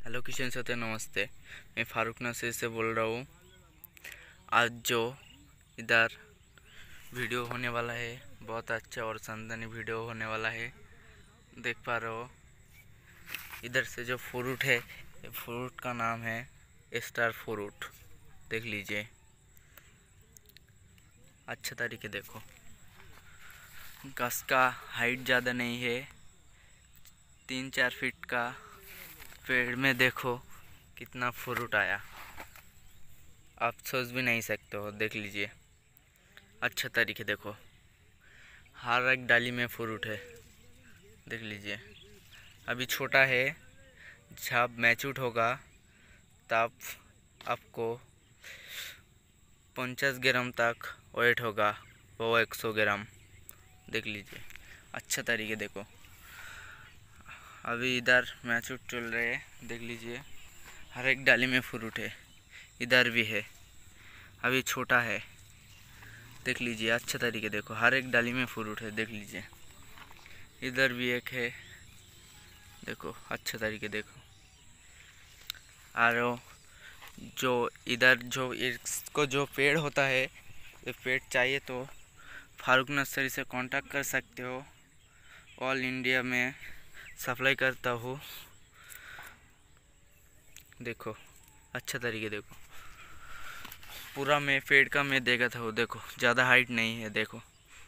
Hello Kishan सत्य, नमस्ते। मैं फारूक नसीर से बोल रहा हूँ। आज जो इधर वीडियो होने वाला है बहुत अच्छा और शानदार वीडियो होने वाला है। देख पा रहे हो इधर से जो फ्रूट है, ये फ्रूट का नाम है स्टार फ्रूट। देख लीजिए, अच्छा तरीके देखो। घास का हाइट ज़्यादा नहीं है, 3-4 फीट का पेड़ में देखो कितना फ्रूट आया, आप सोच भी नहीं सकते हो। देख लीजिए, अच्छा तरीके देखो, हर एक डाली में फ्रूट है। देख लीजिए, अभी छोटा है, जब मैच्योर होगा तब आपको 50 ग्राम तक वेट होगा, वो 100 ग्राम। देख लीजिए, अच्छा तरीके देखो। अभी इधर मैच्योर चल रहे हैं, देख लीजिए, हर एक डाली में फ्रूट है। इधर भी है, अभी छोटा है। देख लीजिए, अच्छा तरीके देखो, हर एक डाली में फ्रूट है। देख लीजिए, इधर भी एक है, देखो अच्छा तरीके देखो। और जो इधर जो इसको जो पेड़ होता है, ये पेड़ चाहिए तो फारूक नर्सरी से कांटेक्ट कर सकते हो। ऑल इंडिया में सप्लाई करता हूँ। देखो अच्छा तरीके देखो, पूरा मैं पेड़ का मैं देखा था वो। देखो ज़्यादा हाइट नहीं है। देखो,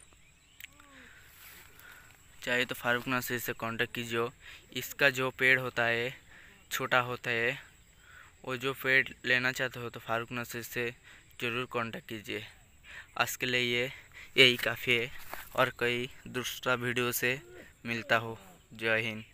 चाहिए तो फारूक नर्सरी से कांटेक्ट कीजिए। इसका जो पेड़ होता है छोटा होता है, वो जो पेड़ लेना चाहते हो तो फारूक नर्सरी से ज़रूर कांटेक्ट कीजिए। आज के लिए यही काफ़ी है, और कई दूसरा वीडियो से मिलता हो। जय हिंद।